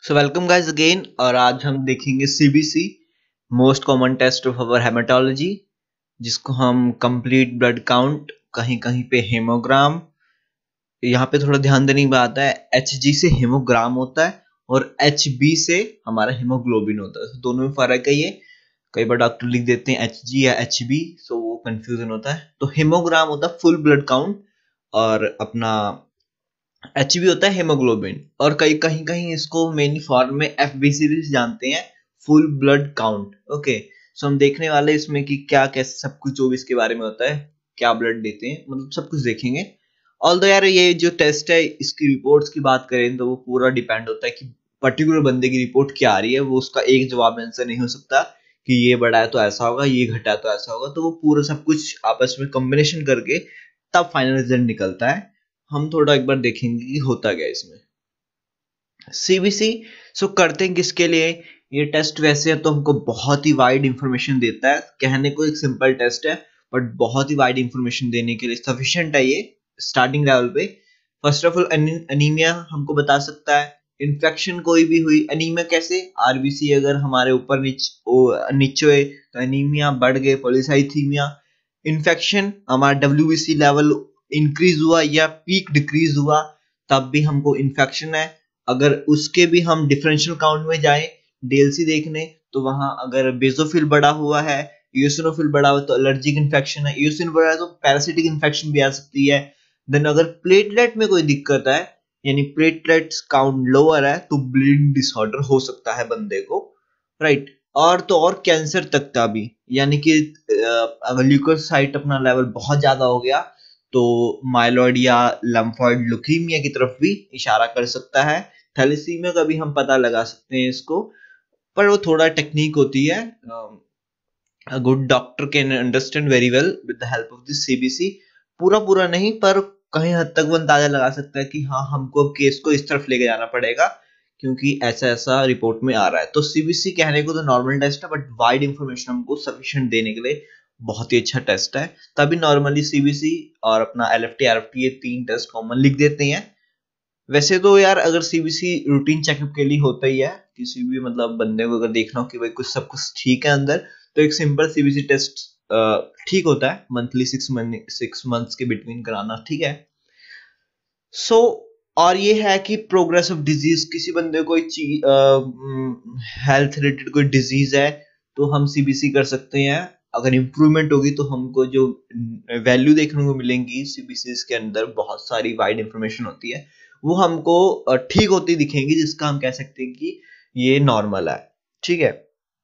So welcome guys again. और आज हम देखेंगे CBC most common test of our hematology, जिसको हम कंप्लीट ब्लड काउंट, कहीं कहीं पे हेमोग्राम। यहाँ पे थोड़ा ध्यान देने की बात है, एचजी से हेमोग्राम होता है और एचबी से हमारा हेमोग्लोबिन होता है। दोनों में फर्क है। ये कई बार डॉक्टर लिख देते हैं एचजी या एचबी, सो वो कंफ्यूजन होता है। तो हेमोग्राम होता है फुल ब्लड काउंट और अपना एचबी होता है हेमोग्लोबिन। और कहीं कहीं कहीं इसको मेन फॉर्म में एफबीसी भी जानते हैं, full blood count. Okay, so हम देखने वाले इसमें कि क्या कैसे सब कुछ जो भी इसके बारे में होता है, क्या ब्लड देते हैं, मतलब सब कुछ देखेंगे। ऑल्दो यार ये जो टेस्ट है इसकी रिपोर्ट्स की बात करें तो वो पूरा डिपेंड होता है कि पर्टिकुलर बंदे की रिपोर्ट क्या आ रही है। वो उसका एक जवाब आंसर नहीं हो सकता कि ये बढ़ा है तो ऐसा होगा, ये घटा है तो ऐसा होगा। तो वो पूरा सब कुछ आपस में कॉम्बिनेशन करके तब फाइनल रिजल्ट निकलता है। हम थोड़ा एक बार देखेंगे कि होता क्या इसमें सीबीसी। सो करते हैं किसके लिए ये टेस्ट? वैसे है तो हमको बहुत ही वाइड इंफॉर्मेशन देता है। कहने को एक सिंपल टेस्ट है बट बहुत ही वाइड इंफॉर्मेशन देने के लिए सफिशिएंट है ये स्टार्टिंग लेवल पे। फर्स्ट ऑफ ऑल एनीमिया हमको बता सकता है। इन्फेक्शन कोई भी हुई, एनीमिया कैसे? आरबीसी अगर हमारे ऊपर नीचे हुए तो एनीमिया बढ़ गए, पॉलीसाइथीमिया। इन्फेक्शन हमारा डब्ल्यूबीसी लेवल इंक्रीज हुआ या पीक डिक्रीज हुआ तब भी हमको इन्फेक्शन है। अगर उसके भी हम डिफरेंशियल काउंट में जाएं डीएलसी देखने तो वहां अगर बेसोफिल बढ़ा हुआ है, यूसिनोफिल बढ़ा हुआ तो एलर्जिक इन्फेक्शन है, यूसिन बढ़ा है तो पैरासिटिक इन्फेक्शन भी आ सकती है। देन अगर प्लेटलेट में कोई दिक्कत है यानी प्लेटलेट्स काउंट लोअर है तो ब्लीडिंग डिसऑर्डर हो सकता है बंदे को, राइट। और तो और कैंसर तक का भी, यानी कि अगर ल्यूकोसाइट अपना लेवल बहुत ज्यादा हो गया तो माइलॉइड या लम्फॉइड ल्यूकीमिया की तरफ भी इशारा कर सकता है। थैलेसीमिया का भी हम पता लगा सकते हैं इसको, पर वो थोड़ा टेक्निक होती है। a good doctor can understand very well with the help of this CBC। पूरा पूरा नहीं पर कहीं हद तक वो अंदाजा लगा सकता है कि हाँ हमको अब केस को इस तरफ लेके जाना पड़ेगा क्योंकि ऐसा ऐसा रिपोर्ट में आ रहा है। तो सीबीसी कहने को तो नॉर्मल टेस्ट है बट वाइड इंफॉर्मेशन हमको सफिशिएंट देने के लिए बहुत ही अच्छा टेस्ट है। तभी नॉर्मली सीबीसी और अपना एलएफटी आरएफटी ये तीन टेस्ट कॉमन लिख देते हैं। वैसे तो यार अगर सीबीसी रूटीन चेकअप के लिए होता ही है, किसी भी मतलब बंदे को अगर देखना हो कि भाई कुछ सब कुछ ठीक है अंदर, तो एक सिंपल सीबीसी टेस्ट ठीक होता है। मंथली 6 मंथ्स के बिटवीन कराना ठीक है। सो और ये है कि प्रोग्रेस ऑफ डिजीज, किसी बंदे को हेल्थ रिलेटेड कोई डिजीज है तो हम सीबीसी कर सकते हैं। अगर इंप्रूवमेंट होगी तो हमको जो वैल्यू देखने को मिलेंगी सीबीसी के अंदर, बहुत सारी वाइड इंफॉर्मेशन होती है, वो हमको ठीक होती दिखेंगी, जिसका हम कह सकते हैं कि ये नॉर्मल है। ठीक है,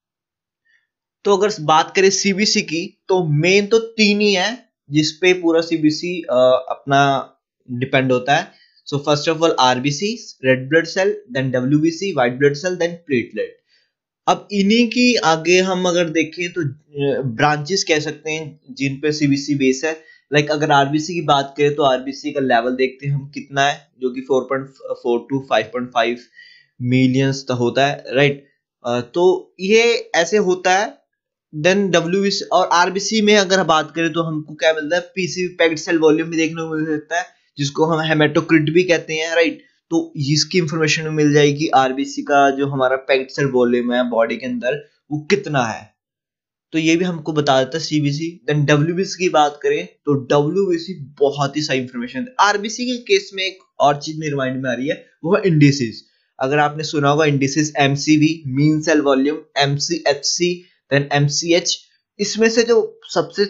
तो अगर बात करें सीबीसी की तो मेन तो तीन ही है जिसपे पूरा सीबीसी अपना डिपेंड होता है। So first of all RBC red blood cell, then WBC white blood cell, then platelet. अब इन्हीं की आगे हम अगर देखें तो ब्रांचेस कह सकते हैं जिन पे सीबीसी बेस है। लाइक अगर आरबीसी की बात करें तो आरबीसी का लेवल देखते हैं हम कितना है, जो कि 4.4 टू 5.5 मिलियंस तक होता है, राइट। तो ये ऐसे होता है। देन डब्ल्यूबीसी और आरबीसी में अगर बात करें तो हमको क्या मिलता है, पीसीबी पैक्ड सेल वॉल्यूम भी देखने को मिल सकता है, जिसको हम हेमेटोक्रिट भी कहते हैं, राइट। तो इसकी इंफॉर्मेशन मिल जाएगी आरबीसी का जो हमारा पैक्ड सेल वॉल्यूम है बॉडी के अंदर वो कितना है, तो ये भी हमको बता देता है सीबीसी। देन डब्ल्यूबीसी की बात करें तो डब्ल्यूबीसी बहुत ही सही इंफॉर्मेशन है। आरबीसी के केस में एक और चीज मेरे माइंड में आ रही है, वो है इंडिसेस। अगर आपने सुना होगा indices, MCV mean cell volume, MCHC, then MCH. इसमें से जो सबसे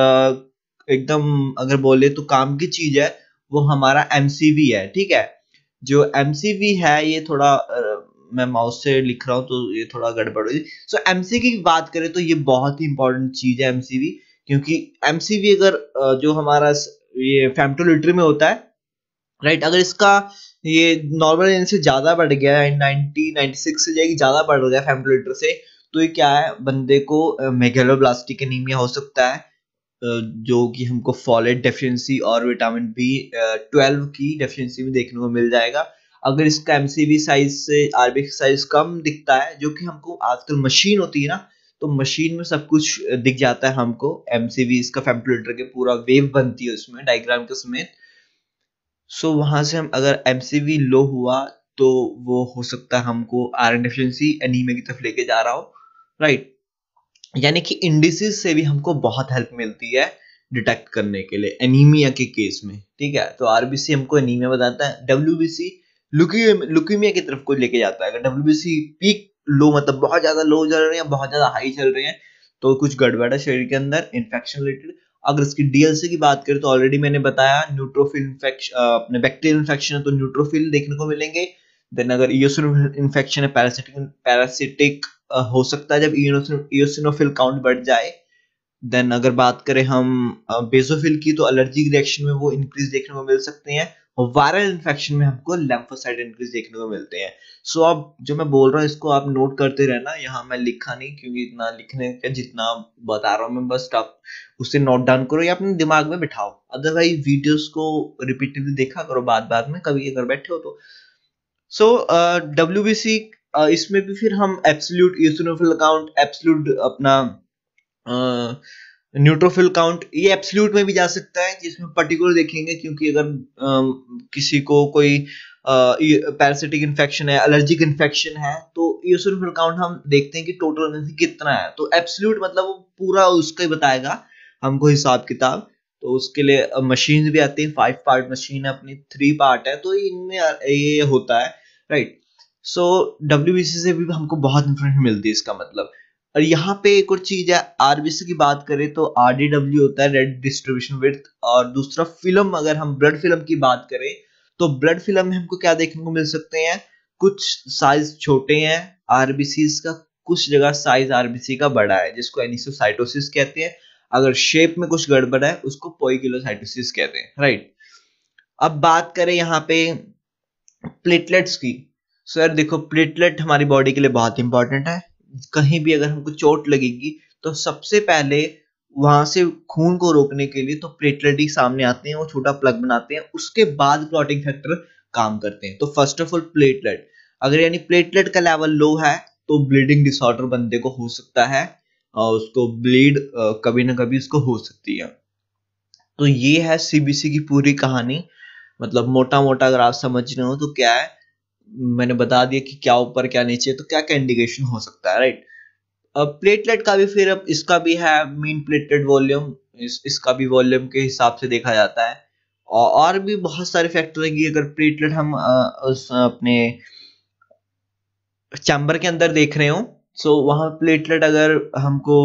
एकदम अगर बोले तो काम की चीज है वो हमारा एमसीवी है, ठीक है। जो एमसीवी है ये थोड़ा मैं माउस से लिख रहा हूँ तो ये थोड़ा गड़बड़ हुई। सो एमसीवी की बात करें तो ये बहुत ही इंपॉर्टेंट चीज है एमसीवी, क्योंकि एमसीवी अगर जो हमारा ये फेमटोलीटर में होता है, राइट, अगर इसका ये नॉर्मल इनसे ज्यादा बढ़ गया है, 96 से जाएगी ज्यादा बढ़ गया फेमटोलीटर से, तो ये क्या है, बंदे को मेगालोब्लास्टिक एनीमिया हो सकता है, जो कि हमको फॉलेट डेफिशिएंसी और विटामिन बी 12 की डेफिशिएंसी में देखने को मिल जाएगा। अगर इसका एमसीवी साइज से आरबीसी साइज कम दिखता है, जो कि हमको आजकल मशीन होती है ना, तो मशीन में सब कुछ दिख जाता है हमको। एमसीवी इसका फेमटोलीटर के पूरा वेव बनती है उसमें डायग्राम के समेत। सो वहां से हम अगर एमसीवी लो हुआ तो वो हो सकता है हमको आयरन डेफिशिएंसी एनीमिया की तरफ लेके जा रहा हो, राइट। यानी कि इंडिसेस से भी हमको बहुत हेल्प मिलती है डिटेक्ट करने के लिए एनीमिया के केस में, ठीक है। तो आरबीसी हमको एनीमिया बताता है, डब्ल्यूबीसी लुकीमिया की तरफ को लेके जाता है। अगर डब्ल्यूबीसी पीक लो मतलब बहुत ज्यादा लो चल रहे हैं, बहुत ज्यादा हाई चल रहे हैं, तो कुछ गड़बड़ है शरीर के अंदर इन्फेक्शन रिलेटेड। अगर इसकी डीएलसी की बात करें तो ऑलरेडी मैंने बताया न्यूट्रोफिल इन्फेक्शन, अपने बैक्टीरियल इन्फेक्शन है तो न्यूट्रोफिल देखने को मिलेंगे। देन अगर इयोसिनोफिल इन्फेक्शन है, पैरासिटिक हो सकता है जब इयोसिनोफिल काउंट बढ़ जाए। देन अगर बात करें हम बेसोफिल की, तो एलर्जिक रिएक्शन में वो इंक्रीज देखने को मिल सकते हैं, और वायरल इन्फेक्शन में हमको लिम्फोसाइट इंक्रीज देखने को मिलते हैं। सो अब जो मैं बोल रहा हूँ इसको आप नोट करते रहना, यहाँ मैं लिखा नहीं क्योंकि इतना लिखने का जितना बता रहा हूँ मैं, बस आप उसे नोट डाउन करो या अपने दिमाग में बिठाओ। अदरवाइज वीडियोस को रिपीटेडली देखा करो बाद में कभी अगर बैठे हो तो। सो डब्ल्यूबीसी इसमें भी फिर हम एब्सोल्यूट इयोसिनोफिल काउंट, एब्सोल्यूट अपना न्यूट्रोफिल काउंट, ये एब्सोल्यूट में भी जा सकता है जिसमें पर्टिकुलर देखेंगे, क्योंकि अगर किसी को कोई पैरासिटिक इन्फेक्शन है, एलर्जिक इन्फेक्शन है, तो इयोसिनोफिल काउंट हम देखते हैं कि टोटल में से कितना है। तो एब्सोल्यूट मतलब वो पूरा उसका ही बताएगा हमको हिसाब किताब। तो उसके लिए मशीन भी आती है, 5 पार्ट मशीन है अपनी, 3 पार्ट है, तो इनमें ये होता है, राइट। सो डब्ल्यूबीसी से भी हमको बहुत इंफॉर्मेशन मिलती है इसका मतलब। और यहाँ पे एक और चीज है, आरबीसी की बात करें तो आरडीडब्ल्यू होता है रेड डिस्ट्रीब्यूशन विड्थ, और दूसरा फिल्म, अगर हम ब्लड फिल्म की बात करें तो ब्लड फिल्म में हमको क्या देखने को मिल सकते हैं, कुछ साइज छोटे हैं आरबीसी का, कुछ जगह साइज आरबीसी का बड़ा है जिसको एनिसोसाइटोसिस कहते हैं। अगर शेप में कुछ गड़बड़ है उसको पोइकिलोसाइटोसिस कहते हैं, राइट। अब बात करें यहाँ पे प्लेटलेट्स की। सो यार देखो, प्लेटलेट हमारी बॉडी के लिए बहुत इंपॉर्टेंट है। कहीं भी अगर हमको चोट लगेगी तो सबसे पहले वहां से खून को रोकने के लिए तो प्लेटलेट ही सामने आते हैं, वो छोटा प्लग बनाते हैं, उसके बाद क्लॉटिंग फैक्टर काम करते हैं। तो फर्स्ट ऑफ ऑल प्लेटलेट, अगर यानी प्लेटलेट का लेवल लो है तो ब्लीडिंग डिसऑर्डर बंदे को हो सकता है, और उसको ब्लीड कभी ना कभी उसको हो सकती है। तो ये है सीबीसी की पूरी कहानी। मतलब मोटा मोटा अगर आप समझ रहे हो तो क्या है, मैंने बता दिया कि क्या ऊपर क्या नीचे, तो क्या क्या इंडिकेशन हो सकता है, राइट। अब प्लेटलेट का भी फिर अब इसका भी है मीन प्लेटलेट वॉल्यूम, इसका भी वॉल्यूम के हिसाब से देखा जाता है। और भी बहुत सारे फैक्टर है कि अगर प्लेटलेट हम उस अपने चैम्बर के अंदर देख रहे हो, सो वहां प्लेटलेट अगर हमको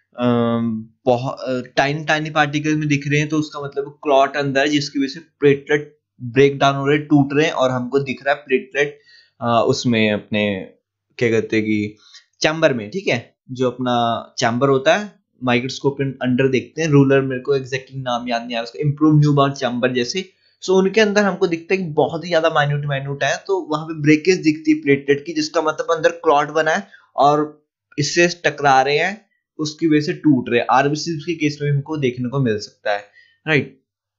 बहुत टाइनी टाइनी पार्टिकल में दिख रहे हैं तो उसका मतलब क्लॉट अंदर है, जिसकी वजह से प्लेटलेट ब्रेक डाउन हो रहे, टूट रहे हैं, और हमको दिख रहा है प्लेटलेट उसमें अपने क्या कहते हैं कि चैम्बर में, ठीक है। जो अपना चैम्बर होता है माइक्रोस्कोप के अंडर देखते हैं, रूलर, मेरे को एग्जैक्टली नाम याद नहीं आ रहा उसका, इम्प्रूव न्यूबॉर्न चैम्बर जैसे। सो उनके अंदर हमको दिखता है कि बहुत ही ज्यादा माइन्यूट है, तो वहां पे ब्रेकेज दिखती है प्लेटलेट की, जिसका मतलब अंदर क्लॉट बना है और इससे टकरा रहे हैं, उसकी वजह से टूट रहे हैं। आरबीसी के केस में हमको देखने को मिल सकता है, राइट।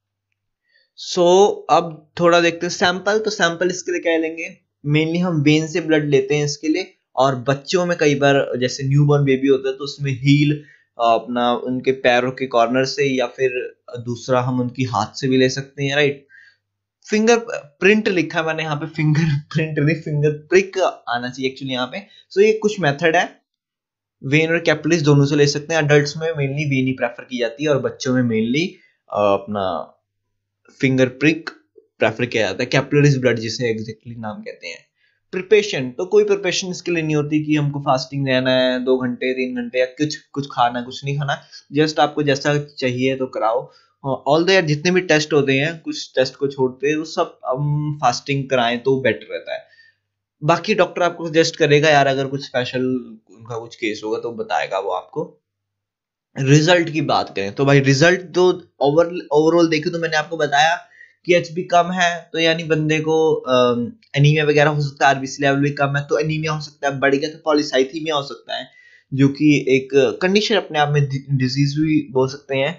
सो अब थोड़ा देखते हैं सैंपल। तो सैंपल इसके लिए क्या लेंगे, मेनली हम वेन से ब्लड लेते हैं इसके लिए, और बच्चों में कई बार जैसे न्यूबॉर्न बेबी होता है तो उसमें हील अपना उनके पैरों के कॉर्नर से, या फिर दूसरा हम उनकी हाथ से भी ले सकते हैं, राइट। फिंगर प्रिंट लिखा है मैंने यहाँ पे, फिंगर प्रिंट नहीं, फिंगर प्रिक आना चाहिए एक्चुअली यहाँ पे। सो ये कुछ मेथड है, वेन और कैपिलरीज दोनों से ले सकते हैं। अडल्ट्स में मेनली वेन ही प्रेफर की जाती है, और बच्चों में मेनली अपना फिंगर प्रिक प्रेफर किया जाता है, कैपिलरीज ब्लड जिसे एग्जैक्टली नाम कहते हैं। प्रिपरेशन, तो कोई प्रिपरेशन इसके लिए नहीं होती कि हमको फास्टिंग रहना है 2 घंटे 3 घंटे, या कुछ खाना कुछ नहीं खाना, जस्ट आपको जैसा चाहिए तो कराओ। ऑल द जितने भी टेस्ट होते हैं, कुछ टेस्ट को छोड़ते हैं, वो सब हम फास्टिंग कराएं तो बेटर रहता है। बाकी डॉक्टर आपको सजेस्ट करेगा यार, अगर कुछ स्पेशल उनका कुछ केस होगा तो बताएगा वो आपको। रिजल्ट की बात करें तो भाई रिजल्ट तो ओवरऑल देखे तो मैंने आपको बताया कि एचबी कम है तो यानी बंदे को एनीमिया वगैरह हो सकता है, आरबीसी लेवल भी कम है तो एनीमिया हो सकता है, बढ़ गया तो पॉलीसाइथीमिया हो सकता है, जो कि एक कंडीशन अपने आप में, डिजीज भी बोल सकते हैं।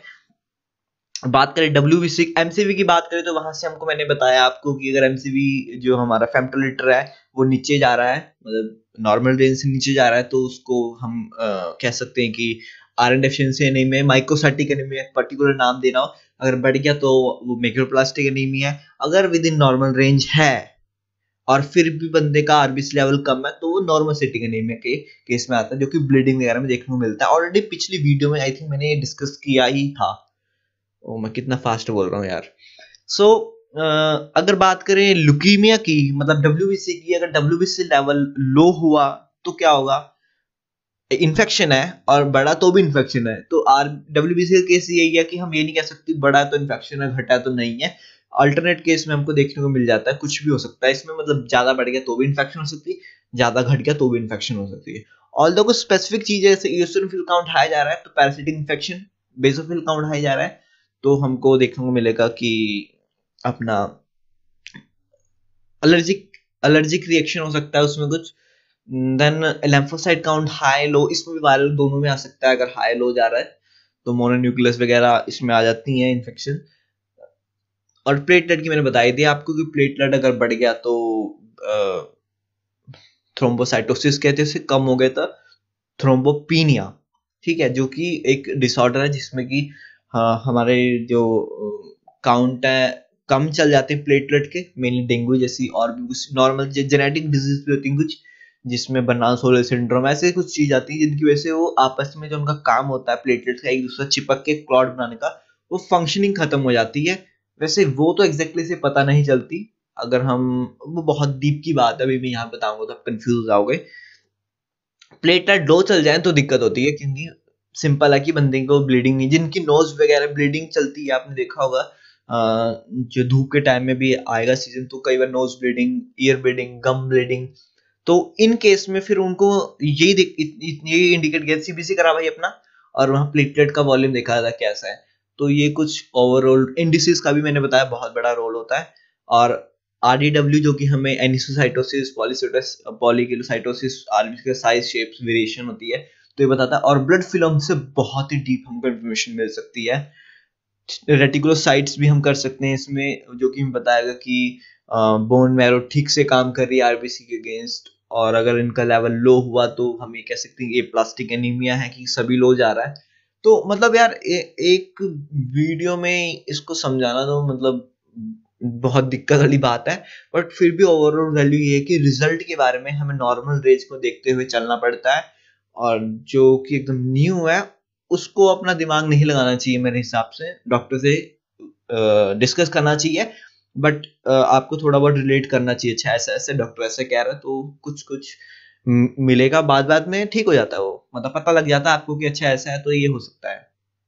बात करें डब्ल्यूबीसी एमसीवी की बात करें तो वहां से हमको मैंने बताया आपको कि अगर एमसीवी जो हमारा फेमटोलीटर है वो नीचे जा रहा है, मतलब नॉर्मल रेंज से नीचे जा रहा है, तो उसको हम कह सकते हैं कि iron deficiency anaemia, microcytic anaemia, particular नाम देना हो। अगर बढ़ गया तो वो मैक्रोप्लास्टिक एनीमिया है। अगर विद इन नॉर्मल रेंज है और फिर भी बंदे का आरबीसी लेवल कम है, तो वो नॉर्मल सिटिंग एनीमिया के केस में आता है, जो कि ब्लीडिंग वगैरह में देखने को मिलता है। ऑलरेडी पिछली वीडियो में आई थिंक मैंने ये डिस्कस किया ही था। ओ मैं कितना फास्ट बोल रहा हूँ यार। सो अगर बात करें लुकीमिया की, मतलब डब्ल्यूबीसी की, अगर डब्ल्यूबीसी लेवल लो हुआ तो क्या होगा? इन्फेक्शन है और बड़ा तो भी इन्फेक्शन है, तो आर डब्ल्यूबीसी का केस यही है कि हम ये नहीं कह सकते बड़ा तो इन्फेक्शन है घटा तो नहीं है। अल्टरनेट केस में हमको देखने को मिल जाता है, कुछ भी हो सकता है इसमें, मतलब ज्यादा बढ़ गया तो भी इन्फेक्शन हो सकती है, ज्यादा घट गया तो भी इन्फेक्शन हो सकती है। ऑल्दो कुछ स्पेसिफिक चीजें जैसे इयोसिनोफिल काउंट हाई जा रहा है तो parasitic infection, basophil count high जा रहा है तो हमको देखने को मिलेगा कि अपना एलर्जिक एलर्जिक रिएक्शन हो सकता है उसमें कुछ। Then lymphocyte count high low, इसमें भी वायरल दोनों में आ सकता है। अगर हाई लो जा रहा है तो मोनोन्यूक्लियस वगैरह इसमें आ जाती हैं इन्फेक्शन। और प्लेटलेट की मैंने बताई थी आपको कि प्लेटलेट अगर बढ़ गया तो थ्रोम्बोसाइटोसिस कहते हैं, उससे कम हो गया था थ्रोम्बोपीनिया, ठीक है, जो कि एक डिसऑर्डर है जिसमें कि हमारे जो काउंट है कम चल जाते हैं प्लेटलेट के, मेनली डेंगू जैसी और भी कुछ नॉर्मल जेनेटिक डिजीज भी होती है कुछ, जिसमें बर्नाल सोलर सिंड्रोम ऐसे कुछ चीज आती है जिनकी वजह से वो आपस में जो उनका काम होता है प्लेटलेट्स का एक दूसरे चिपक के क्लॉट बनाने का, वो फंक्शनिंग खत्म हो जाती है। वैसे वो तो एग्जैक्टली से पता नहीं चलती, अगर हम, वो बहुत डीप की बात है, अभी मैं यहाँ बताऊंगा तो आप कंफ्यूज हो जाओगे। प्लेटलेट लो चल जाए तो दिक्कत होती है, क्योंकि सिंपल है कि बंदे को ब्लीडिंग नहीं, जिनकी नोज वगैरह ब्लीडिंग चलती है आपने देखा होगा, जो धूप के टाइम में भी आएगा सीजन तो कई बार nose bleeding, ear bleeding, gum bleeding, तो इन केस में फिर उनको यही इंडिकेट किया सीबीसी करा भाई अपना, और वहाँ प्लेटलेट का वॉल्यूम देखा था कैसा है। तो ये कुछ ओवरऑल इंडिसेस का भी मैंने बताया बहुत बड़ा रोल होता है। और आरडीडब्ल्यू जो कि हमें एनिसोसाइटोसिस, पॉलीकिलोसाइटोसिस, आरबीसी का साइज, शेप्स, वेरिएशन होती है, तो ये बताता है। और ब्लड फिल्म से बहुत ही डीप हमको इन्फॉर्मेशन मिल सकती है। रेटिकुलोसाइट्स भी हम कर सकते हैं इसमें, जो कि हमें बताएगा कि बोन मैरो ठीक से काम कर रही है आरबीसी के अगेंस्ट, और अगर इनका लेवल लो हुआ तो हम ये कह सकते हैं कि प्लास्टिक एनीमिया है कि सभी लो जा रहा है। तो मतलब यार एक वीडियो में इसको समझाना तो मतलब बहुत दिक्कत वाली बात है, बट फिर भी ओवरऑल वैल्यू ये है कि रिजल्ट के बारे में हमें नॉर्मल रेंज को देखते हुए चलना पड़ता है, और जो कि एकदम न्यू है उसको अपना दिमाग नहीं लगाना चाहिए, मेरे हिसाब से डॉक्टर से डिस्कस करना चाहिए, बट आपको थोड़ा बहुत रिलेट करना चाहिए, अच्छा ऐसा ऐसे डॉक्टर ऐसे कह रहा है, तो कुछ कुछ मिलेगा, बाद बाद में ठीक हो जाता है वो, मतलब पता लग जाता है आपको कि अच्छा ऐसा है तो ये हो सकता है।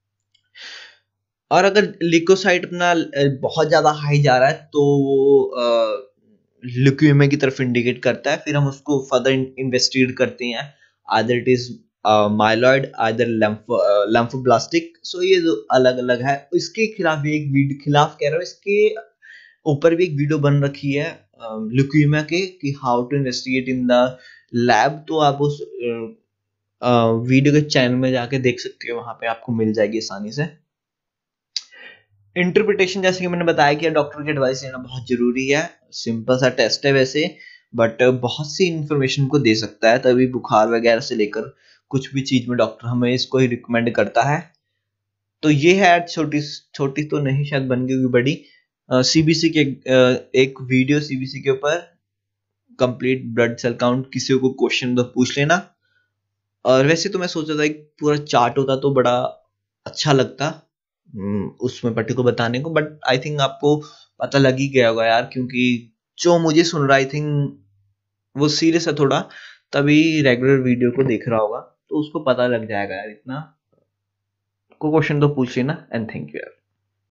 और अगर लिकोसाइट अपना बहुत ज्यादा हाई जा रहा है तो वो ल्यूकेमिया की तरफ इंडिकेट करता है, फिर हम उसको फर्दर इन्वेस्टिगेट करते हैं, either it is myeloid, either lymphoblastic. So ये जो अलग अलग है, इसके खिलाफ एक वीडियो, खिलाफ कह रहा हूँ, इसके ऊपर भी एक वीडियो बन रखी है ल्यूकेमिया के कि how to investigate in the lab, तो आप उस वीडियो के चैनल में जाके देख सकते हो, वहां पे आपको मिल जाएगी आसानी से। इंटरप्रिटेशन जैसे कि मैंने बताया कि डॉक्टर की एडवाइस लेना बहुत जरूरी है, सिंपल सा टेस्ट है वैसे, बट बहुत सी इंफॉर्मेशन को दे सकता है, तभी बुखार वगैरह से लेकर कुछ भी चीज में डॉक्टर हमें इसको ही रिकमेंड करता है। तो ये है, छोटी छोटी तो नहीं शायद बन गई बड़ी, सीबीसी के एक वीडियो सीबीसी के ऊपर, कंप्लीट ब्लड सेल काउंट, किसी को क्वेश्चन तो पूछ लेना। और वैसे तो मैं सोचा था एक पूरा चार्ट होता तो बड़ा अच्छा लगता उसमें पट्टी को बताने को, बट आई थिंक आपको पता लग ही गया होगा यार, क्योंकि जो मुझे सुन रहा आई थिंक वो सीरियस है थोड़ा, तभी रेगुलर वीडियो को देख रहा होगा, तो उसको पता लग जाएगा यार, इतना को क्वेश्चन तो पूछ लेना। एंड थैंक यू यार।